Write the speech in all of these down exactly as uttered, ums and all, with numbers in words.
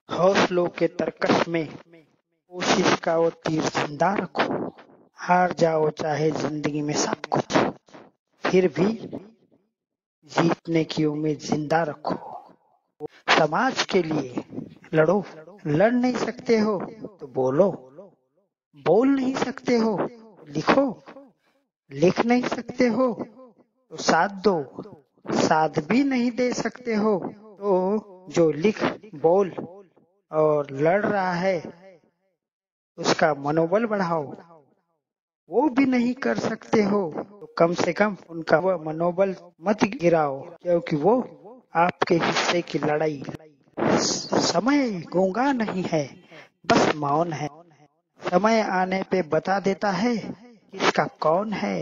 हौसलों के तरकश में कोशिश का वो तीर जिंदा रखो। हार जाओ चाहे जिंदगी में सब कुछ, फिर भी जीतने की उम्मीद जिंदा रखो। समाज के लिए लड़ो, लड़ नहीं सकते हो तो बोलो, बोल नहीं सकते हो लिखो, लिख नहीं सकते हो तो साथ दो, साथ भी नहीं दे सकते हो तो जो लिख, बोल और लड़ रहा है उसका मनोबल बढ़ाओ। वो भी नहीं कर सकते हो तो कम से कम उनका वह मनोबल मत गिराओ, क्योंकि वो आपके हिस्से की लड़ाई। समय गूंगा नहीं है, बस मौन है। समय आने पे बता देता है किसका कौन है।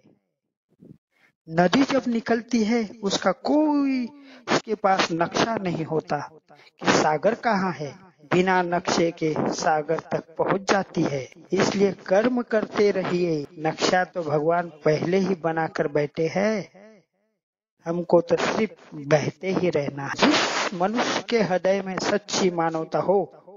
नदी जब निकलती है उसका कोई उसके पास नक्शा नहीं होता कि सागर कहाँ है। बिना नक्शे के सागर तक पहुंच जाती है। इसलिए कर्म करते रहिए, नक्शा तो भगवान पहले ही बना कर बैठे हैं, हमको तो सिर्फ बहते ही रहना। जिस मनुष्य के हृदय में सच्ची मानवता हो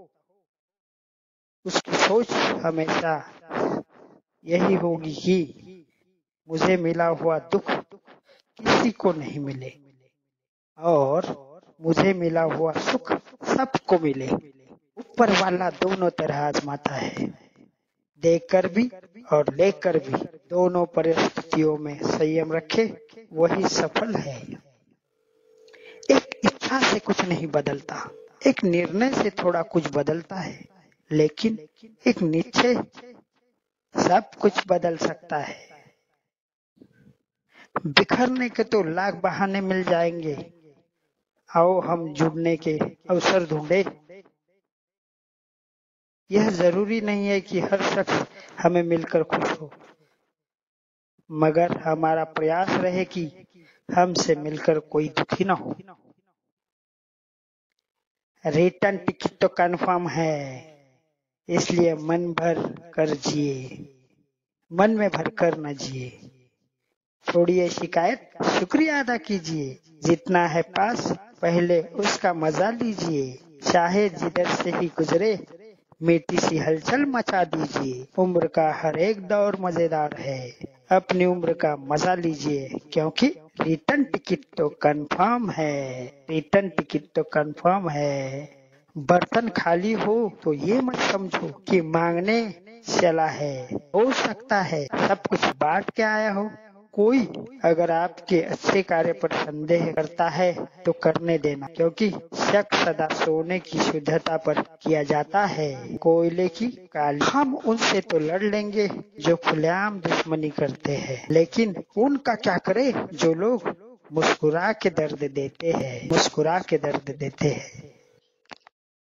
उसकी सोच हमेशा यही होगी कि मुझे मिला हुआ दुख किसी को नहीं मिले और मुझे मिला हुआ सुख सबको मिले। ऊपर वाला दोनों तरह आजमाता है, देकर भी और लेकर भी। दोनों परिस्थितियों में संयम रखे वही सफल है। एक इच्छा से कुछ नहीं बदलता, एक निर्णय से थोड़ा कुछ बदलता है, लेकिन एक निश्चय सब कुछ बदल सकता है। बिखरने के तो लाख बहाने मिल जाएंगे, आओ हम जुड़ने के अवसर ढूंढे। यह जरूरी नहीं है कि हर शख्स हमें मिलकर खुश हो, मगर हमारा प्रयास रहे कि हमसे मिलकर कोई दुखी न हो। रिटर्न टिकट तो कंफर्म है, इसलिए मन भर कर जिए, मन में भर कर न जिए। छोड़िए शिकायत, शुक्रिया अदा कीजिए। जितना है पास पहले उसका मजा लीजिए। चाहे जिधर से ही गुजरे मीठी सी हलचल मचा दीजिए। उम्र का हर एक दौर मजेदार है, अपनी उम्र का मजा लीजिए, क्योंकि रिटर्न टिकट तो कंफर्म है। रिटर्न टिकट तो कंफर्म है। बर्तन खाली हो तो ये मत समझो कि मांगने चला है। हो सकता है सब कुछ बांट के आया हो। कोई अगर आपके अच्छे कार्य पर संदेह करता है तो करने देना, क्योंकि शक सदा सोने की शुद्धता पर किया जाता है, कोयले की काली। हम उनसे तो लड़ लेंगे जो खुलेआम दुश्मनी करते हैं, लेकिन उनका क्या करे जो लोग मुस्कुरा के दर्द देते हैं, मुस्कुरा के दर्द देते हैं।